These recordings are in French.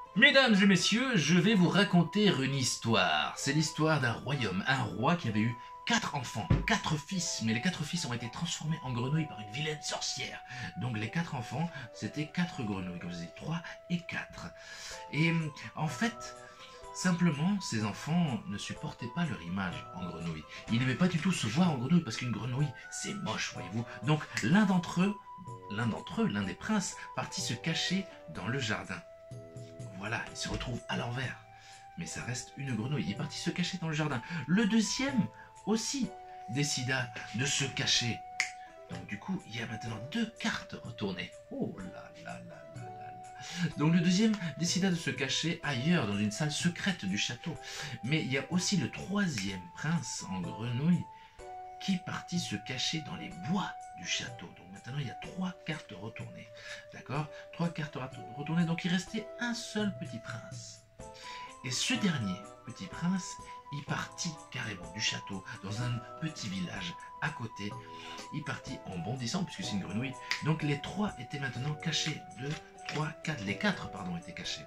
Mesdames et messieurs, je vais vous raconter une histoire. C'est l'histoire d'un royaume, un roi qui avait eu 4 enfants, 4 fils, mais les 4 fils ont été transformés en grenouilles par une vilaine sorcière. Donc les 4 enfants, c'était 4 grenouilles, comme je dis, 3 et 4. Et en fait, simplement, ces enfants ne supportaient pas leur image en grenouille. Ils n'aimaient pas du tout se voir en grenouille, parce qu'une grenouille, c'est moche, voyez-vous. Donc l'un d'entre eux, l'un des princes, partit se cacher dans le jardin. Voilà, il se retrouve à l'envers. Mais ça reste une grenouille. Il est parti se cacher dans le jardin. Le deuxième aussi décida de se cacher. Donc du coup, il y a maintenant 2 cartes retournées. Oh là là là là là là. Donc le deuxième décida de se cacher ailleurs, dans une salle secrète du château. Mais il y a aussi le troisième prince en grenouille qui partit se cacher dans les bois du château. Donc maintenant, il y a 3 cartes retournées. D'accord? 3 cartes retournées. Donc il restait un seul petit prince. Et ce dernier petit prince, il partit carrément du château dans un petit village à côté. Il partit en bondissant, puisque c'est une grenouille. Donc les 3 étaient maintenant cachés. 2, 3, 4. Les 4, pardon, étaient cachés.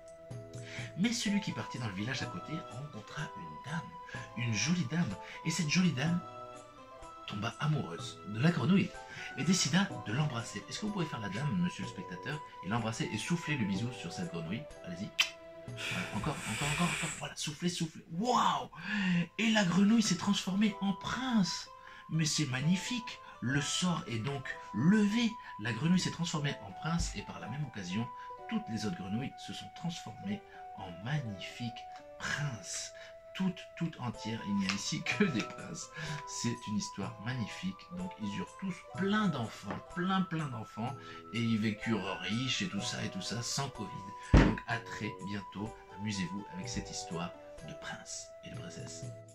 Mais celui qui partit dans le village à côté rencontra une dame, une jolie dame. Et cette jolie dame tomba amoureuse de la grenouille et décida de l'embrasser. Est-ce que vous pouvez faire la dame, monsieur le spectateur, et l'embrasser et souffler le bisou sur cette grenouille? Allez-y. Voilà, encore. Voilà, soufflez. Waouh! Et la grenouille s'est transformée en prince. Mais c'est magnifique. Le sort est donc levé. La grenouille s'est transformée en prince et par la même occasion, toutes les autres grenouilles se sont transformées en magnifiques princes. Toutes entières, il n'y a ici que des princes. C'est une histoire magnifique. Donc ils eurent tous plein d'enfants, plein d'enfants, et ils vécurent riches et tout ça, sans Covid. Donc à très bientôt, amusez-vous avec cette histoire de prince et de princesse.